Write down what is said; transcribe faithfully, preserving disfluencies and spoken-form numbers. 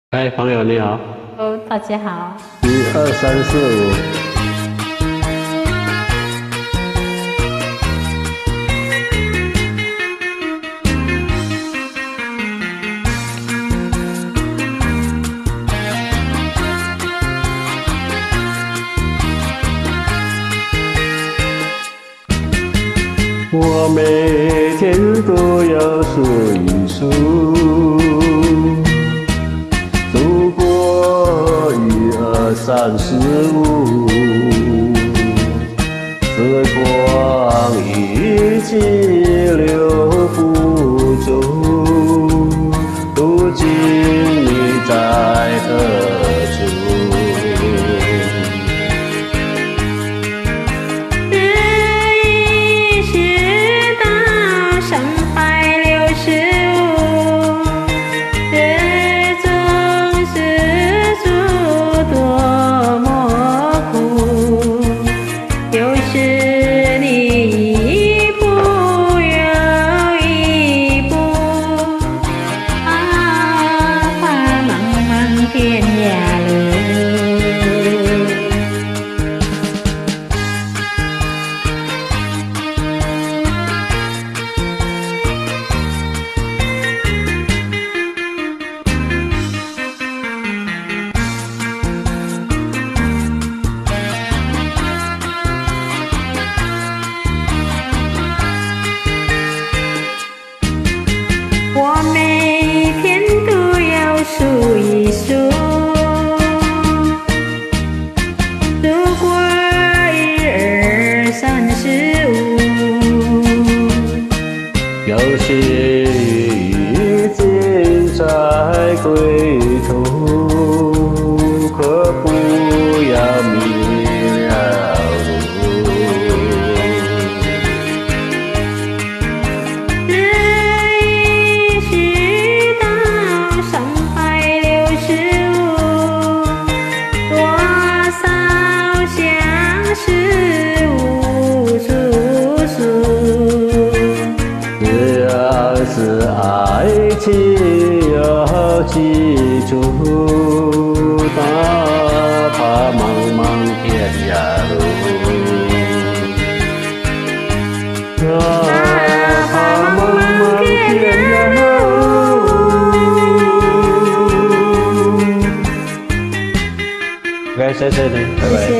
哎，朋友你好。 哦，大家好。 一二三四五。我每天都要数一数，数过一二三四五，时光一起流不走，如今你在何处？ 我每天都要数一数，数过一二三四五， 有些已经在归途，可不要迷了路。 日已到三百六十五，多少相思无处诉。 只要是爱情要记住，哪怕茫茫天涯路，哪怕茫茫天涯路。OK，谢谢你，拜拜。